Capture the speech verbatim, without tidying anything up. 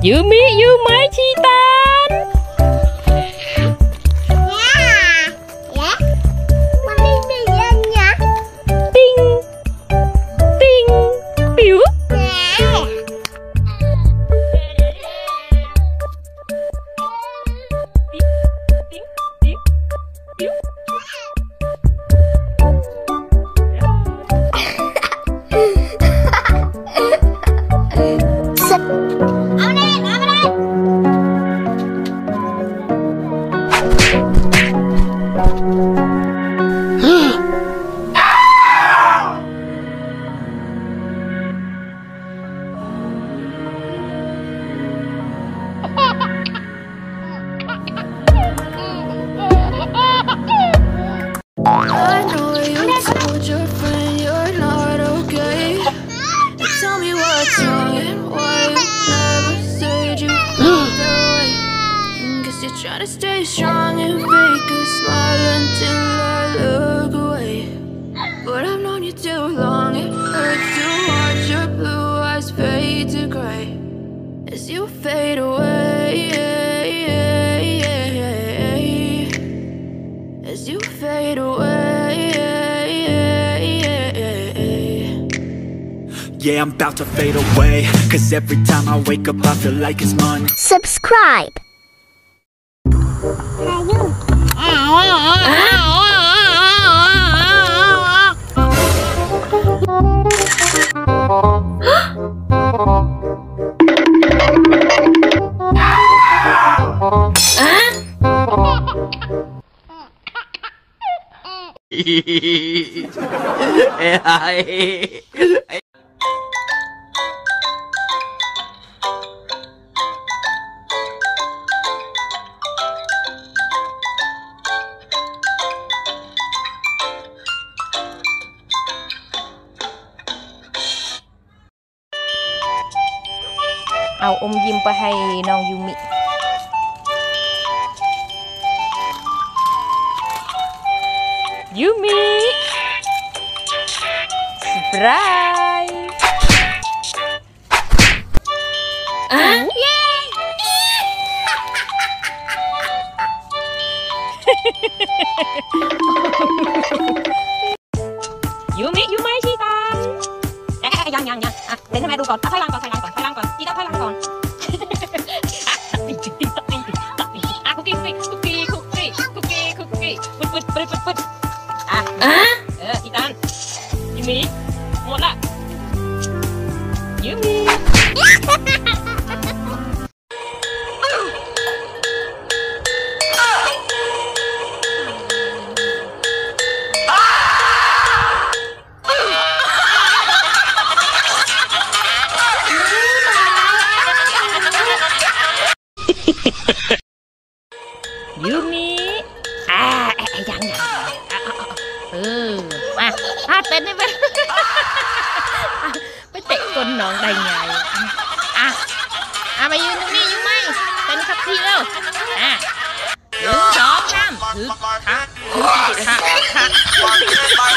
ยูมิยูไหมชีตันติงติงปิ๋ว Try to stay strong and fake a smile until I look away. But I've known you too long, it hurts to watch your blue eyes fade to gray as you fade away. As you fade away. Yeah, I'm about to fade away, cause every time I wake up I feel like it's Monday. Subscribe. Eh, เอาอมยิ้มไปให้น้องยูมิยูมิเซอร์ไพรส์เย้ยูมิยูไหมชีตาเอ๊ะยังยังยังอ่ะเดี๋ยวให้แม่ดูก่อนถอยหลังก่อนถอยหลังก่อนถอยหลังก่อนชีตาถอยหลังก่อนอ่ะคุกกี้คุกกี้คุกกี้คุกกี้คุกกี้คุกกี้ปึ๊ดปึ๊ดปึ๊ดปึ๊ดอ่ะเออชีตายูมิหมดละยูมิยูมิอ่ายังยังเออมาพาเต้นได้ไหมไปเตะก้นน้องได้ไงอ่ะอ่ะมายืนตรงนี้ยูไหมเต้นสักทีเร็วอ่ะหนึ่งสองสามถือขาถือขาขา